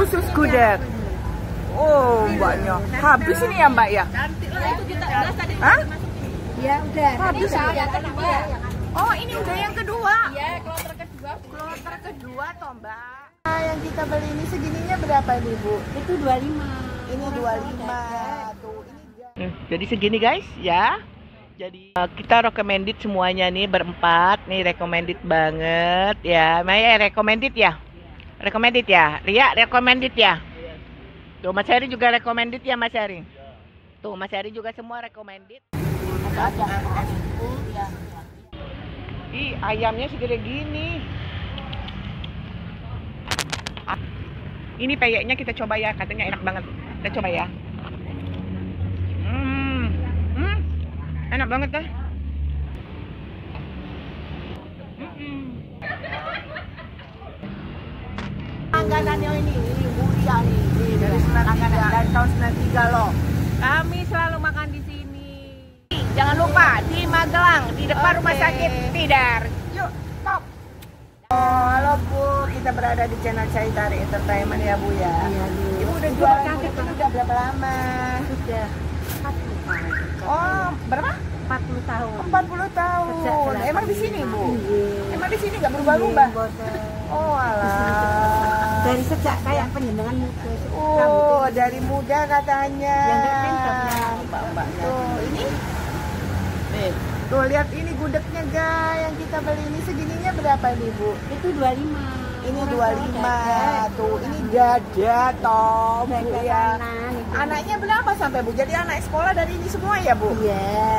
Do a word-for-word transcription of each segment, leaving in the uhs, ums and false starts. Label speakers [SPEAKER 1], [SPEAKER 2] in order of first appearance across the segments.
[SPEAKER 1] khusus gudeg. Oh, mbaknya. Habis ini ya, Mbak ya? Hah?
[SPEAKER 2] Ya udah.
[SPEAKER 1] Habis
[SPEAKER 2] ya.
[SPEAKER 1] Oh, ini udah yang kedua.
[SPEAKER 2] Iya, kloter kedua.
[SPEAKER 1] Kloter kedua toh, Mbak. Nah, yang kita beli ini segininya berapa nih, Bu?
[SPEAKER 2] Itu dua puluh lima.
[SPEAKER 1] Ini dua puluh lima. Tuh, ini. Jadi segini, guys, ya. Jadi uh, kita recommended semuanya nih berempat. Nih recommended banget ya. Maya recommended ya? Recommended ya? Ria recommended ya? Tuh Mas Heri juga recommended ya Mas Heri? Tuh Mas Heri juga semua recommended. Ih, ayamnya segede gini. Ini peyeknya kita coba ya, katanya enak banget. Kita coba ya. Hmm, hmm, enak banget dah. Hmm. Langganannya ini, ini Buria nih, nih dari langganan dari tahun sembilan puluh tiga loh. Kami selalu makan di sini. Jangan lupa di Magelang, di depan okay. Rumah Sakit Tidar. Yuk, stop. Oh, halo Bu, kita berada di channel Caitari Entertainment ya Bu ya. Iya, Bu. Ibu udah jualan gudeg itu udah berapa lama?
[SPEAKER 2] Sudah empat puluh tahun.
[SPEAKER 1] Oh, berapa?
[SPEAKER 2] empat puluh tahun.
[SPEAKER 1] empat puluh tahun. Emang di sini Bu? Iya. Emang di sini nggak berubah-ubah? Oh, alah.
[SPEAKER 2] Dari sejak kayak penjenengan muda.
[SPEAKER 1] Oh, dari muda katanya.
[SPEAKER 2] Yang
[SPEAKER 1] Mbak-mbak tuh, ini. Nih, tuh lihat ini gudegnya guys, yang kita beli ini segininya berapa nih Bu?
[SPEAKER 2] Itu dua puluh lima.
[SPEAKER 1] Ini dua puluh lima. Tuh, ini dada toh Bu ya. Anaknya berapa sampai Bu? Jadi anak sekolah dari ini semua ya Bu?
[SPEAKER 2] Iya.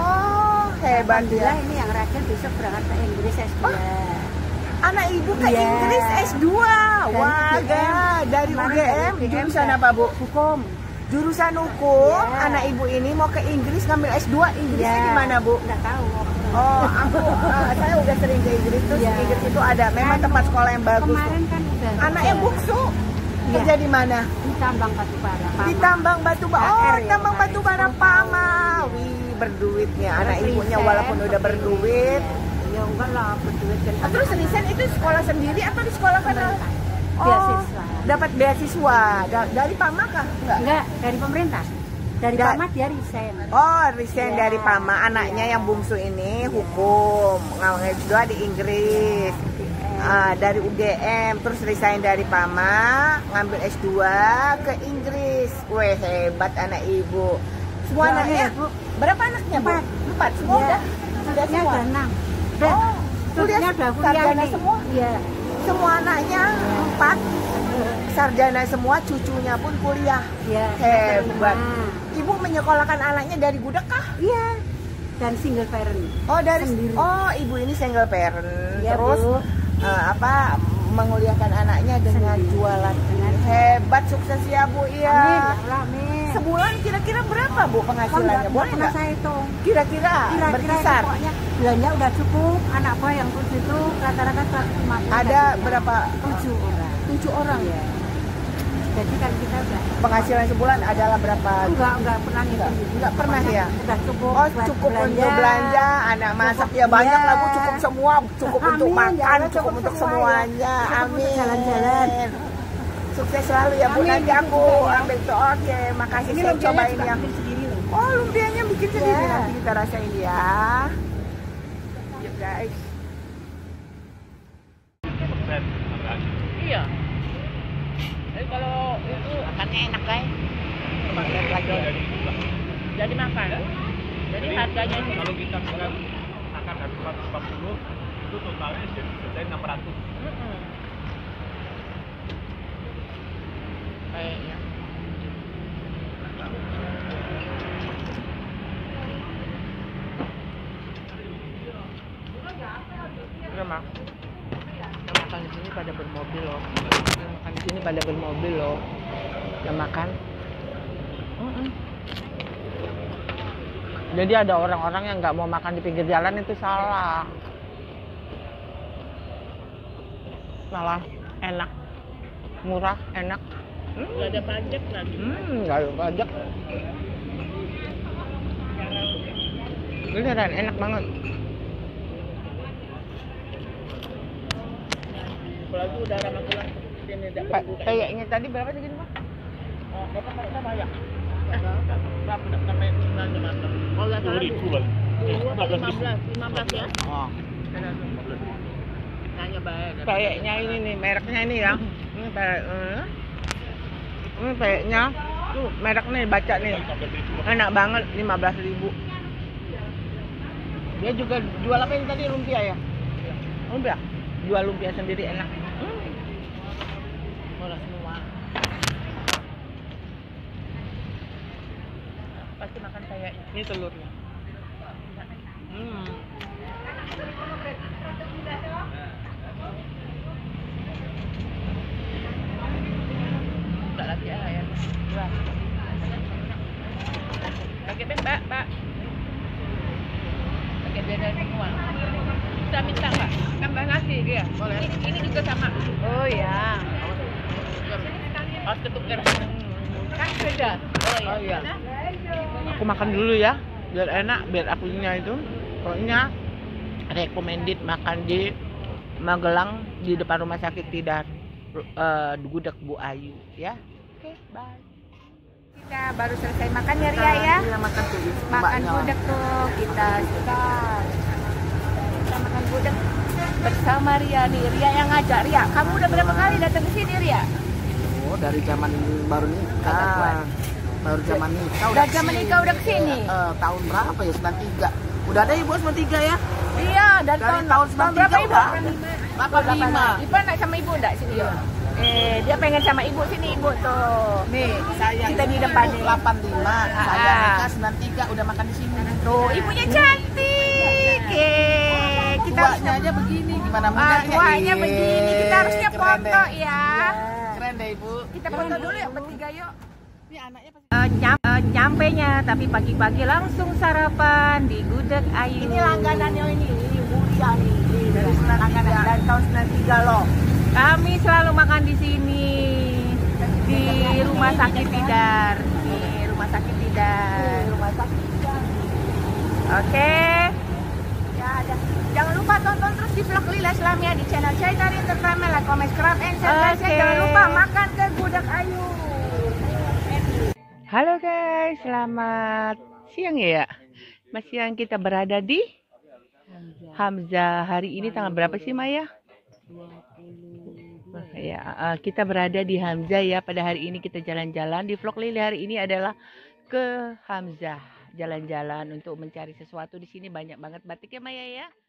[SPEAKER 1] Oh, hebat ya.
[SPEAKER 2] Ini yang Rakel besok berangkat ke Inggris S dua.
[SPEAKER 1] Oh, anak ibu ke
[SPEAKER 2] yeah.
[SPEAKER 1] Inggris S dua. Wah, dari U G M. Jurusan apa Bu?
[SPEAKER 2] Hukum.
[SPEAKER 1] Jurusan hukum.
[SPEAKER 2] Yeah.
[SPEAKER 1] Anak ibu ini mau ke Inggris ngambil S dua. Inggrisnya yeah. Gimana Bu?
[SPEAKER 2] Nggak tahu.
[SPEAKER 1] Oh, aku uh, saya udah sering ke Inggris. Terus yeah. Inggris itu ada memang kan, tempat sekolah yang bagus.
[SPEAKER 2] Kemarin kan udah.
[SPEAKER 1] Anak yang bungsu yeah. Kerja di mana?
[SPEAKER 2] Di tambang batu bara.
[SPEAKER 1] Di tambang batu bara. Oh,
[SPEAKER 2] ya,
[SPEAKER 1] tambang batu bara Pama. Wih, berduitnya anak ibunya walaupun udah berduit.
[SPEAKER 2] Ya enggak lah, berduit kan.
[SPEAKER 1] Oh, terus resign itu sekolah sendiri atau di sekolah kan? Oh,
[SPEAKER 2] beasiswa.
[SPEAKER 1] Dapat beasiswa da dari Pama kah? Enggak.
[SPEAKER 2] Enggak, dari pemerintah. Dari da Pama dia resign.
[SPEAKER 1] Oh, resign ya. Dari Pama. Anaknya
[SPEAKER 2] ya.
[SPEAKER 1] Yang bungsu ini ya. Hukum, ngambil S dua di Inggris. Uh, dari U G M, terus resign dari Pama, ngambil S dua ke Inggris. Weh, hebat anak ibu. Semua nah, anaknya, ya, Bu. Berapa anaknya, Bu?
[SPEAKER 2] Empat.
[SPEAKER 1] Empat semua ya. Udah? Sudah semua?
[SPEAKER 2] Ada enam.
[SPEAKER 1] Oh, kuliah
[SPEAKER 2] udah kuliah
[SPEAKER 1] sarjana semua?
[SPEAKER 2] Iya.
[SPEAKER 1] Semua anaknya empat sarjana semua, cucunya pun kuliah.
[SPEAKER 2] Iya.
[SPEAKER 1] Hebat. Ibu menyekolahkan anaknya dari gudeg kah?
[SPEAKER 2] Iya. Dan single parent.
[SPEAKER 1] Oh, dari
[SPEAKER 2] sendiri.
[SPEAKER 1] Oh, ibu ini single parent.
[SPEAKER 2] Ya,
[SPEAKER 1] terus
[SPEAKER 2] Bu.
[SPEAKER 1] Uh, apa menguliahkan anaknya dengan sendiri. Jualan. Dengan hebat, sukses ya Bu. Iya.
[SPEAKER 2] Amin.
[SPEAKER 1] Sebulan kira-kira berapa Bu penghasilannya? Boleh nggak?
[SPEAKER 2] Saya hitung.
[SPEAKER 1] Kira-kira berkisar.
[SPEAKER 2] Pokoknya belanja udah cukup. Anak buah yang kursus itu rata-rata seratus lima puluh.
[SPEAKER 1] Ada berapa?
[SPEAKER 2] Tujuh orang.
[SPEAKER 1] Tujuh orang.
[SPEAKER 2] Ya. Jadi kan kita udah
[SPEAKER 1] penghasilan sebulan adalah berapa?
[SPEAKER 2] Enggak, enggak pernah
[SPEAKER 1] enggak, enggak pernah ya.
[SPEAKER 2] Udah cukup.
[SPEAKER 1] Oh, cukup belanja. Untuk belanja, anak masak ya banyak lah Bu, cukup semua, cukup Amin, untuk makan, cukup, cukup untuk semuanya. Ya. Amin.
[SPEAKER 2] Jalan-jalan.
[SPEAKER 1] Sukses selalu ya Bu. Amin. Nanti aku ambil tuh. Oke, makasih. Ini saya cobain yang oh, lumpianya bikin sendiri ya. Nanti kita rasain ya. Yuk guys. Iya. Jadi kalau itu makannya enak guys. Lagi. Jadi makan. Jadi harganya ini
[SPEAKER 3] kalau kita makan akan habis seratus empat puluh itu totalnya jadi enam ratus.
[SPEAKER 1] Heeh. Kayaknya. Udah mak. Yang makan di sini pada bermobil loh. Yang makan di sini pada bermobil loh. Yang makan. Uh-uh. Jadi ada orang-orang yang nggak mau makan di pinggir jalan itu salah. Malah enak, murah, enak. Hmm. Gak ada pajak lagi. Hmm, gak ada pajak. Beneran enak banget. Apalagi udara Magelang. Pa- Kayaknya tadi berapa segini Pak?
[SPEAKER 3] Oh, Bapak kata banyak. Berapa namanya sebenarnya Mas?
[SPEAKER 1] Oh nggak
[SPEAKER 3] Sepuluh
[SPEAKER 1] salah
[SPEAKER 3] ribu kan?
[SPEAKER 1] lima belas, lima belas ya?
[SPEAKER 3] Oh,
[SPEAKER 1] Tanya baik. Kayaknya ini nih mereknya ini ya. Ini kayak eh. Ini kayaknya tuh merek nih baca nih.
[SPEAKER 3] lima belas ribu.
[SPEAKER 1] Enak banget lima belas ribu. Dia juga jual apa yang tadi lumpia ya? Lumpia. Jual lumpia sendiri enak. Hmm. Murah semua. Pasti makan kayak ini telurnya. Hmm. Tak lagi ya ya. Wah. Pakai ben, Mbak, Mbak. Pakai beda semua. Bisa minta Mbak, tambah nasi dia. Boleh. Ini, ini juga sama. Oh ya. Harus ketukar. Kan beda. Oh iya. Aku makan dulu ya, biar enak, biar akunya itu. Pokoknya recommended makan di Magelang di depan rumah sakit Tidar, uh, Gudeg Bu Ayu ya. Oke, bye. Kita baru selesai makan ya Ria ya.
[SPEAKER 2] Iya, makan tuh.
[SPEAKER 1] Makan gudeg tuh kita sekitar. Kita makan gudeg bersama Ria nih. Ria yang ngajak. Ria, kamu udah berapa kali datang ke sini Ria?
[SPEAKER 2] Oh, dari zaman baru nikah.
[SPEAKER 1] Ah.
[SPEAKER 2] Baru zaman nikah.
[SPEAKER 1] Udah zaman nikah udah kesini.
[SPEAKER 2] Eh, tahun berapa ya? sembilan tiga. Udah ada ibu sembilan tiga ya?
[SPEAKER 1] Iya, dari,
[SPEAKER 2] Dari
[SPEAKER 1] tahun,
[SPEAKER 2] tahun
[SPEAKER 1] tahun berapa
[SPEAKER 2] sembilan tiga
[SPEAKER 1] ibu?
[SPEAKER 2] udah.
[SPEAKER 1] delapan
[SPEAKER 2] lima.
[SPEAKER 1] Ipa nak sama ibu enggak sini yuk? Eh, dia pengen sama ibu sini ibu tuh.
[SPEAKER 2] Nih, saya
[SPEAKER 1] Kita di depan nih.
[SPEAKER 2] delapan lima. Saya
[SPEAKER 1] Ah.
[SPEAKER 2] nikah sembilan tiga udah makan di sini.
[SPEAKER 1] Tuh, ibunya cantik. Eh, kita harus
[SPEAKER 2] Tuanya aja begini, gimana
[SPEAKER 1] Ah,
[SPEAKER 2] mudanya?
[SPEAKER 1] tuanya
[SPEAKER 2] Ih,
[SPEAKER 1] begini. Kita harusnya
[SPEAKER 2] keren
[SPEAKER 1] foto
[SPEAKER 2] deh.
[SPEAKER 1] ya.
[SPEAKER 2] Keren deh ibu.
[SPEAKER 1] Kita foto dulu yuk bertiga yuk.
[SPEAKER 2] Ini anaknya pasti.
[SPEAKER 1] Uh, nyam, uh, nyampenya tapi pagi-pagi langsung sarapan di Gudeg Ayu. Ini langganannya ini, ini mulia nih, nih dari langganan dari tahun sembilan tiga loh. Kami selalu makan di sini di Rumah Sakit Tidar, di Rumah Sakit Tidar. Rumah Sakit Tidar. Oke. Ya, ada. Jangan lupa tonton terus di vlog Lila Islamia di channel Chaitar Entertainment, like, comment, subscribe, and share. Guys. Jangan lupa makan ke Gudeg Ayu. Halo guys, selamat siang ya. Mas siang kita berada di Hamzah. Hari ini tanggal berapa sih Maya? Ya, uh, kita berada di Hamzah ya. Pada hari ini kita jalan-jalan. Di vlog Lili hari ini adalah ke Hamzah, jalan-jalan untuk mencari sesuatu. Di sini banyak banget batik ya Maya ya.